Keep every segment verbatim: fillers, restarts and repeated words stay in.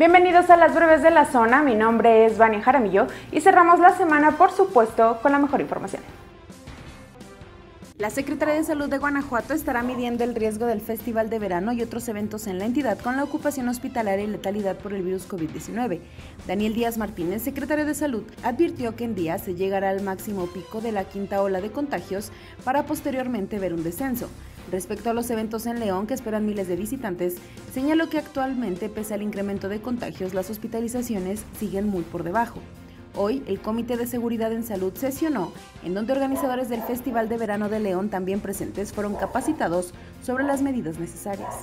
Bienvenidos a las breves de la zona, mi nombre es Vania Jaramillo y cerramos la semana, por supuesto, con la mejor información. La Secretaría de Salud de Guanajuato estará midiendo el riesgo del Festival de Verano y otros eventos en la entidad con la ocupación hospitalaria y letalidad por el virus COVID diecinueve. Daniel Díaz Martínez, secretario de Salud, advirtió que en días se llegará al máximo pico de la quinta ola de contagios para posteriormente ver un descenso. Respecto a los eventos en León, que esperan miles de visitantes, señaló que actualmente, pese al incremento de contagios, las hospitalizaciones siguen muy por debajo. Hoy, el Comité de Seguridad en Salud sesionó, en donde organizadores del Festival de Verano de León también presentes fueron capacitados sobre las medidas necesarias.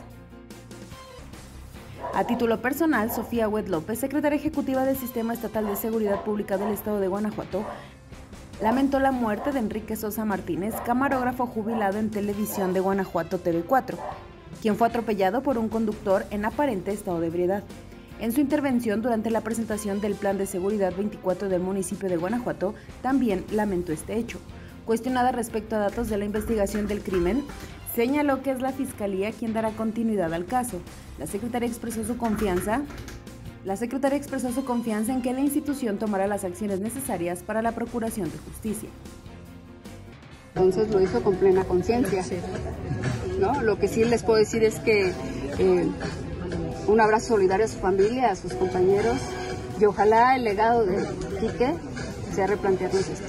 A título personal, Sofía Huet López, secretaria ejecutiva del Sistema Estatal de Seguridad Pública del Estado de Guanajuato, lamentó la muerte de Enrique Sosa Martínez, camarógrafo jubilado en Televisión de Guanajuato T V cuatro, quien fue atropellado por un conductor en aparente estado de ebriedad. En su intervención durante la presentación del Plan de Seguridad veinticuatro del municipio de Guanajuato, también lamentó este hecho. Cuestionada respecto a datos de la investigación del crimen, señaló que es la Fiscalía quien dará continuidad al caso. La secretaria expresó su confianza La secretaria expresó su confianza en que la institución tomará las acciones necesarias para la procuración de justicia. Entonces lo hizo con plena conciencia, ¿no? Lo que sí les puedo decir es que eh, un abrazo solidario a su familia, a sus compañeros, y ojalá el legado de Quique sea replantearnos esto.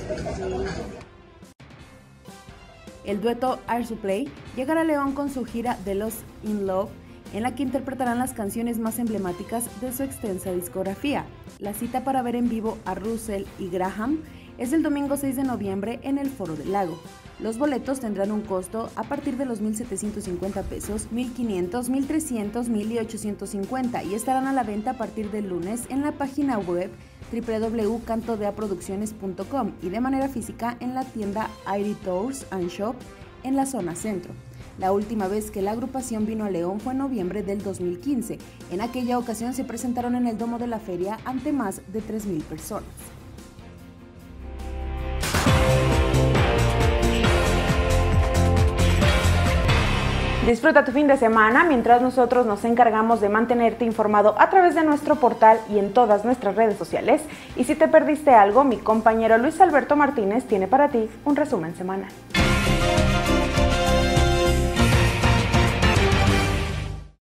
El dueto Air Supply llegará a León con su gira The Lost in Love, en la que interpretarán las canciones más emblemáticas de su extensa discografía. La cita para ver en vivo a Russell y Graham es el domingo seis de noviembre en el Foro del Lago. Los boletos tendrán un costo a partir de los mil setecientos cincuenta pesos, mil quinientos, mil trescientos, mil ochocientos cincuenta y estarán a la venta a partir del lunes en la página web doble u doble u doble u punto canto dea producciones punto com y de manera física en la tienda Airy Tours and Shop en la zona centro. La última vez que la agrupación vino a León fue en noviembre del dos mil quince. En aquella ocasión se presentaron en el domo de la feria ante más de tres mil personas. Disfruta tu fin de semana mientras nosotros nos encargamos de mantenerte informado a través de nuestro portal y en todas nuestras redes sociales. Y si te perdiste algo, mi compañero Luis Alberto Martínez tiene para ti un resumen semanal.